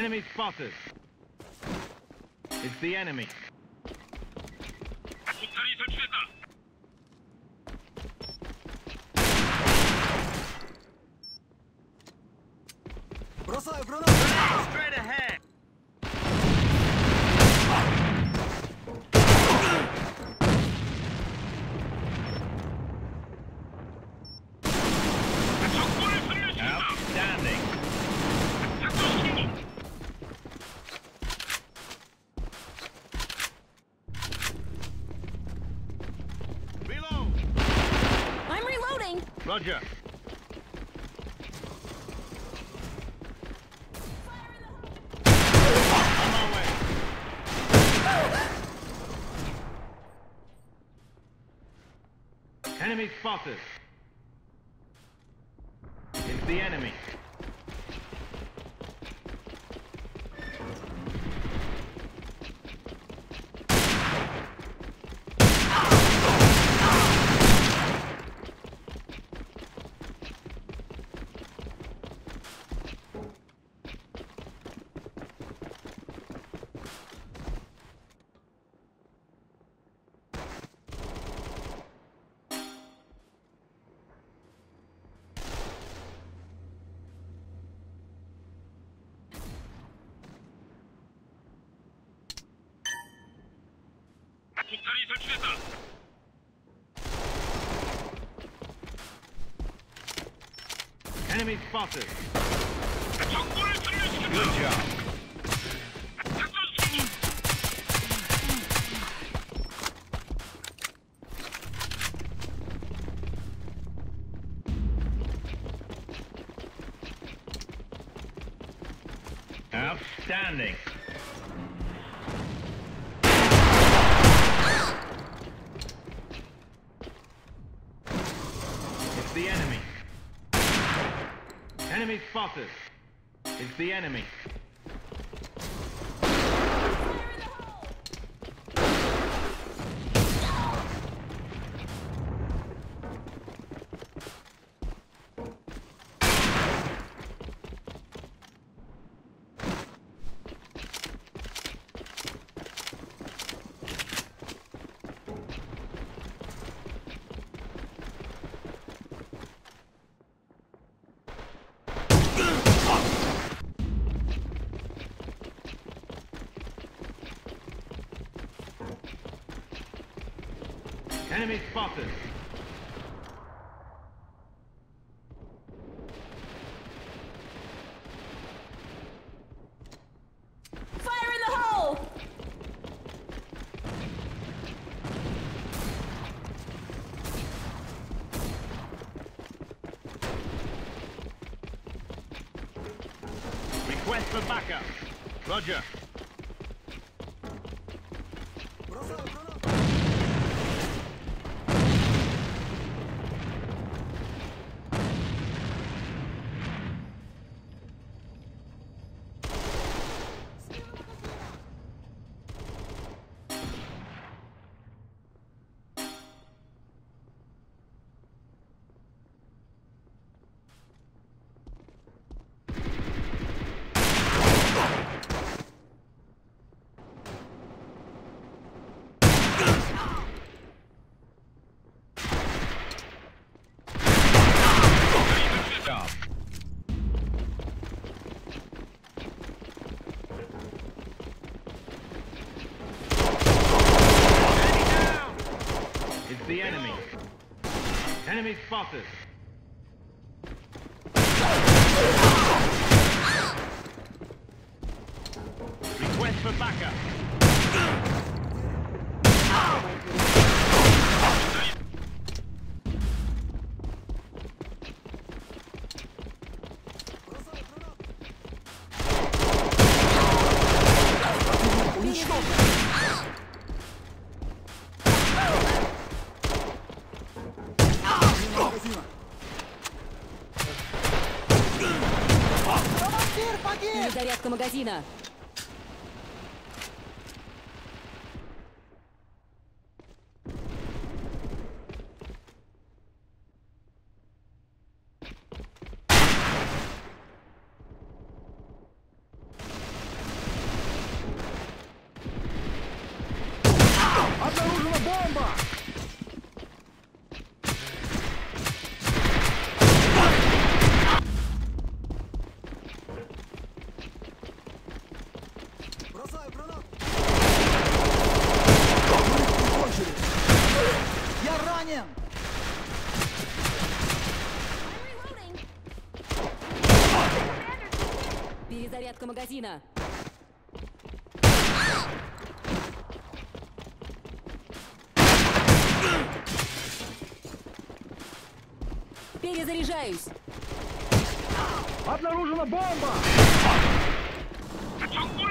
Enemy spotted. It's the enemy. 폭탄이 설치됐다. Бросаю гранату! Straight ahead. 적군을 섬멸시킨다. Outstanding. 작전 성공. Reload. I'm reloading. Roger. On my way. Enemy spotted. It's the enemy. 폭탄이 설치됐다. Enemy spotted. 적군을 섬멸시킨다. Good job. 작전 성공. Outstanding. It's the enemy. Enemy spotted. It's the enemy. Enemy spotted. Fire in the hole! Request for backup. Roger. Бросаю гранату! Job. It's the enemy. Enemy spotted. Request for backup. Бросаю гранату! Магазина! Командир, погиб! Перезарядка магазина. Перезарядка магазина. Перезаряжаюсь. Обнаружена бомба! 적